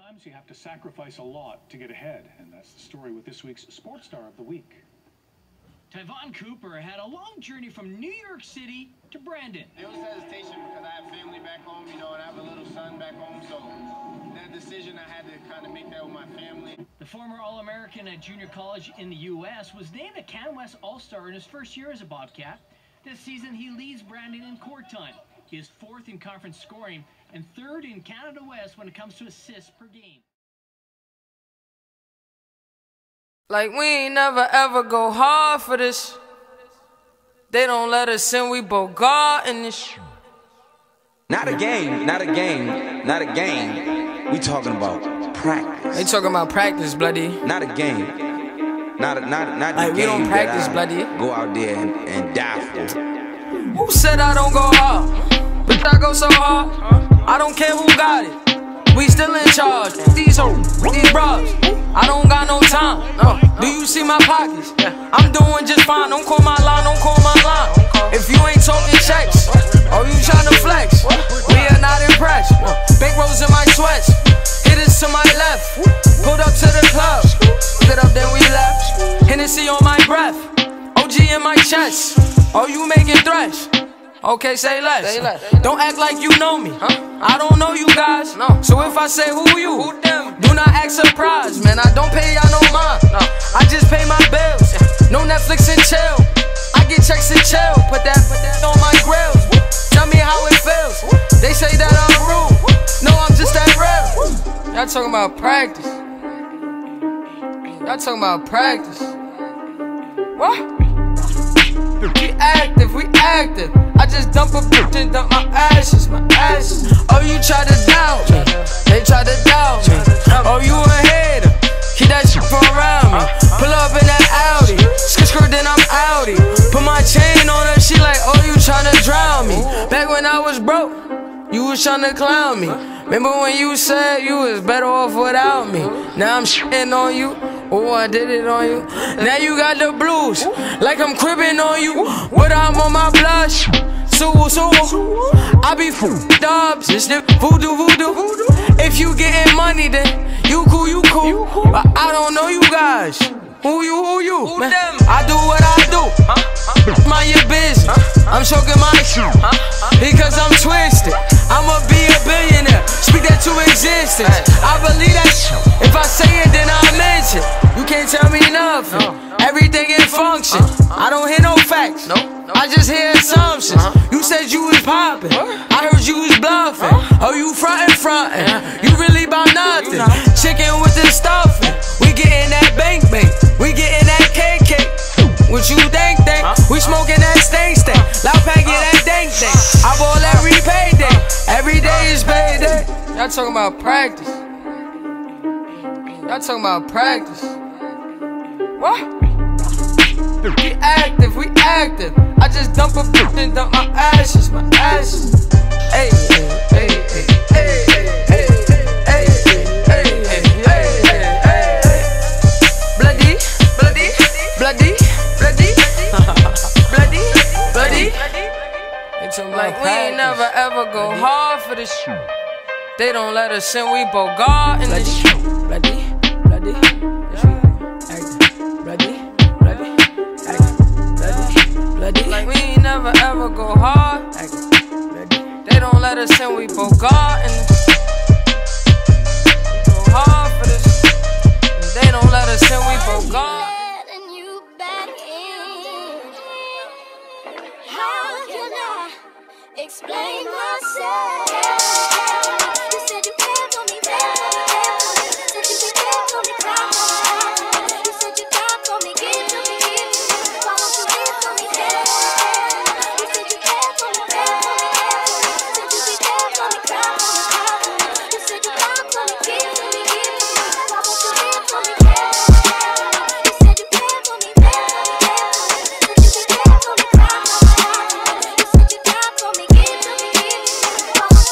Sometimes you have to sacrifice a lot to get ahead, and that's the story with this week's Sports Star of the Week. Tyvon Cooper had a long journey from New York City to Brandon. There was hesitation because I have family back home, you know, and I have a little son back home, so that decision I had to kind of make that with my family. The former All-American at junior college in the U.S. was named a Can West All-Star in his first year as a Bobcat. This season, he leads Brandon in court time. He is fourth in conference scoring and third in Canada West when it comes to assists per game. Like we ain't never ever go hard for this. They don't let us in, we Bogart in this. Not a game, not a game, not a game. We talking about practice. They talking about practice, bloody. Not a game. Not like the we game don't practice, that I bloody. go out there and die for. Who said I don't go hard? But I go so hard. I don't care who got it. We still in charge. These hoes, these bras. I don't got no time. No. Do you see my pockets? I'm doing just fine. Don't call my line, don't call my line. If you ain't talking checks, or you tryna flex, we are not impressed. Big rolls in my sweats. Hit us to my left. Pulled up to the club. Get up, then we left. Hennessy on my breath. OG in my chest. Oh, you making threats? Okay, say less. Don't act like you know me. I don't know you guys. So if I say who you, do not act surprised, man. I don't pay y'all no mind. I just pay my bills. No Netflix and chill. I get checks and chill. Put that on my grills. Tell me how it feels. They say that I'm rude. No, I'm just that real. Y'all talking about practice. Y'all talking about practice. What? We active, we active. I just dump a bitch and dump my ashes, Oh, you try to doubt me, they try to doubt me. Oh, you a hater, keep that shit from around me. Pull up in that Audi, skirt then I'm Audi. Put my chain on her, she like, oh, you tryna drown me. Back when I was broke, you was tryna clown me. Remember when you said you was better off without me? Now I'm shitting on you. Oh, I did it on you. Now you got the blues, like I'm cribbing on you. But I'm on my blush. So I be dubs, it's the voodoo. If you getting money, then you cool. But I don't know you guys. Who you? Man, I do what I do. Mind your business. I'm choking my shit because I'm twisted. I'ma be a billionaire. Speak that to existence. I believe that shit. If I say it, then I mention. You can't tell me nothing. Everything in function. I don't hear no facts. I just hear assumptions. You said you was popping. I heard you was bluffing. Oh, you frontin'. You really bout nothing. Chicken with the stuffing. We getting that bank. We getting that cake. What you think? We smoking that stank. Loud packet that dank. I ball every payday. Every day is payday. Y'all talking about practice. Y'all talking about practice. What? We active. I just dump a bitch and dump my ashes, Hey. Like we ain't never ever go hard for this shit. They don't let us in, we Bogart in this shit. Bloody. Like we ain't never ever go hard. They don't let us in, we Bogart in this. We go hard for this. They don't let us in, we Bogart. How can I explain myself? You said you cared for me, said you cared for me, cry. You said you died for me, give to me. Why won't you live for me, You said you cared for me, said you cared for me, cry. You said you died for me, give to me. Why won't you live for me, You said you cared for me, said you cared for me, cry. You said you died for me, give to me.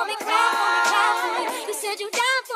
for me, cry for me, cry for me. You said you down